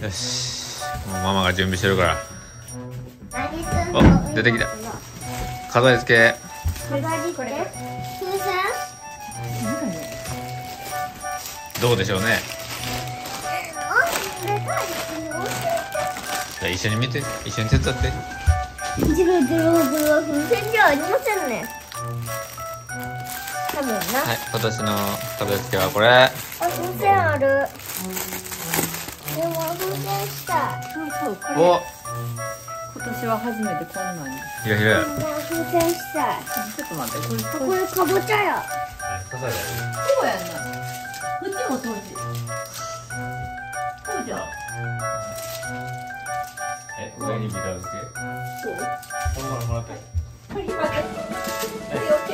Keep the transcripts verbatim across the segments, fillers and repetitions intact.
よし、もうママが準備してるから。 何すんの？ お、出てきた。飾り付け。 飾り付け？風船？ どうでしょうね。じゃあ一緒に見て、一緒に手伝って。 自分でもこれは風船じゃありませんね。多分な。 はい、今年の飾り付けはこれ。 あ、風船ある。でも風船したい。 そうそう、これ。 お、 今年は初めてこんなんに。 ひらひら。 でも風船したい。 ちょっと待って、これ、 あ、これかぼちゃや。 飾り。 そうやんな。こっちもそうじ。そうじゃん。 え、上にビラ付け。 そう。 このままもらって。 これ、待って。これ、オッケー。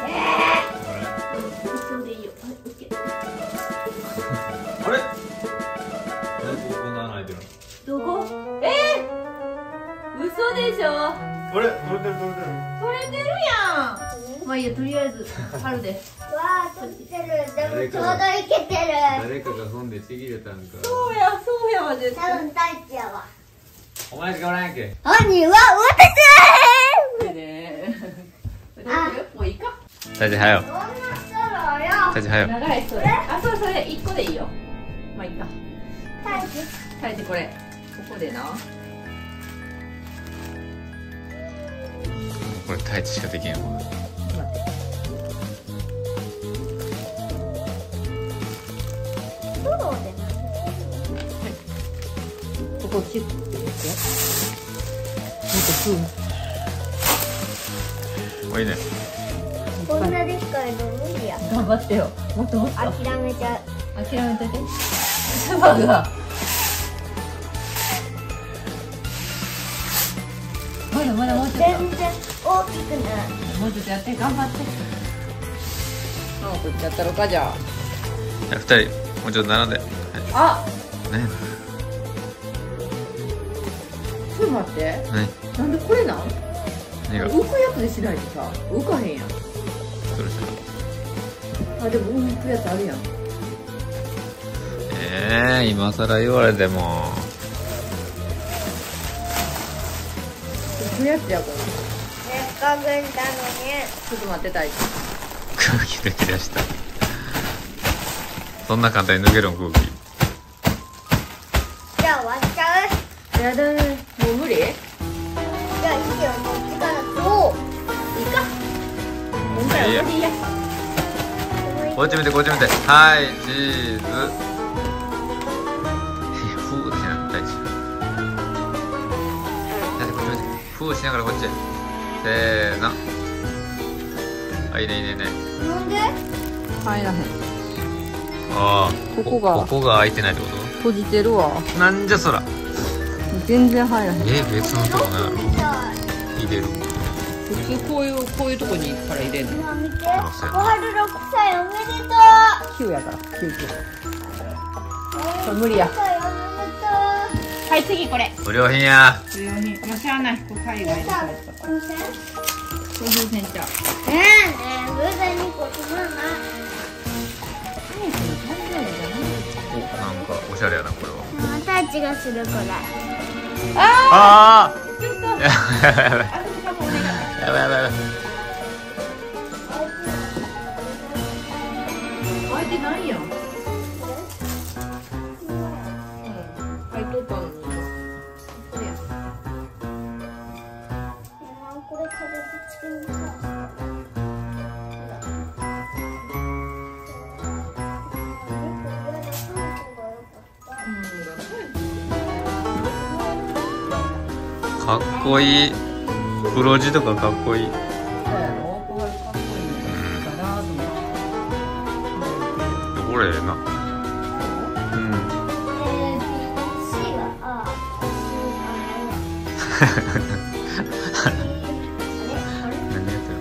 それでいいよ。はい、オッケー。 あれ。どここんな穴開いてるの。 どこ？えー、嘘でしょ。 あれ、取れてる取れてる。 取れてるやん。まあいいや、とりあえず貼るで。 わあ、取ってる。でもちょうどいけてる。 誰かが踏んでちぎれたんか。 そうや、そうやわ、絶多対。 分大地やわ。 お前しかおらんやんけ。 犯人はこれね。あ、もういいか。 大地はよ。 私。そんな人だよ。 大地はよ。 長いそれ。あ、そうそれ一個でいいよ。まあいいか。 大地。 大地これ。ここでな。 これ大地しかできんわ。 待って。 ストローでここチュッてやって。もっおいいね。 こんなでっかいの無理や。 と頑張ってよ。もっともっと。 諦めちゃう。 諦めてて。バグが。まだまだもうちょっ全然大きくない。 と。もうちょっとやって頑張って。あ、こっちやったろかじゃじゃあ二人もうちょっと並んで。 あ。あ、 ね。 ちょっと待って。 何？ なんでこれなん？ 何が？ 浮くやつでしないとさ、浮かへんやん。 どれした？ あ、でも浮くやつあるやん。 ええー、今更言われても。 浮くやつやこれ。 せっかくだのに。 ちょっと待ってたい。 空気抜き出した。そんな簡単に抜けるの空気。 じゃあ割っちゃう。 やだね。もう無理？ じゃあいいよ、こっちから。おお。 いいか。今回は無理や。 こっち見てこっち見て。はいチーズ。ふーしな大地。大地こっち見て。ふーしながらこっち。せーの。あ、いいねいいねいいね。 なんで？ 入らへん。 ああ。 ここがここが開いてないってこ閉じてるわ。 と？なんじゃそら。 全然入らへん。 えー、別のとこなの？ みたい。 入れる。 普通こういうこういうとこにから入れんの。 今見て。 ません小春ろくさいおめでとう。 きゅうやから。きゅうきゅう。これ無理や。 ろくさいおめでとう。 はい次これ。 不良品や。 不良品。まあしゃあない。これ海外でさあ、 買ったから。 風船？ これ風船ちゃう。 ええねえ、風船にこつまんない。 お、なんかおしゃれやなこれは。 またちがするこれ。 あああ。 ちょっと。 やばいやばいやばい。 あと多分お願い。 やばいやばいやばい。 開いてないやん。開いとったのに。これや。 これ飾り付けにさ。 かっこいい。黒字とかかっこいい。 そうやろ。これかっこいいかなと思って。 これええな。うん。 えー、C はあ。 何やってる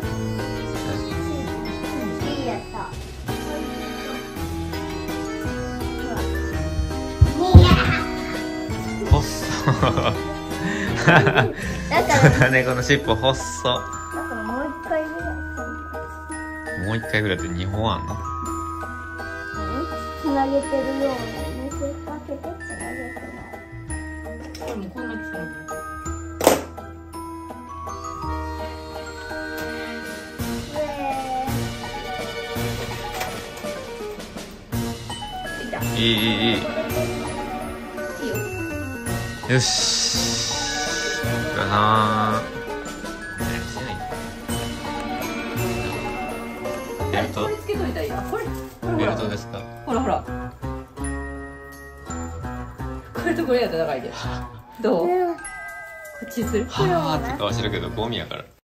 いいやった。 の？細っ。 だから猫の尻尾細っ。 だからもう一回ぐらいもう一回ぐらいでにほんあんの？ つなげてるように見せかけてつなげてない。 したらもういた。 いいいいいい。 いいよ。 よし。だなー。ベルトこれつけといたらいいな。これ。ほらほベルら。 トですか？ ほらほら。これとこれやったら高いで。どう？こっちにする？ はーって顔してるけどゴミやから。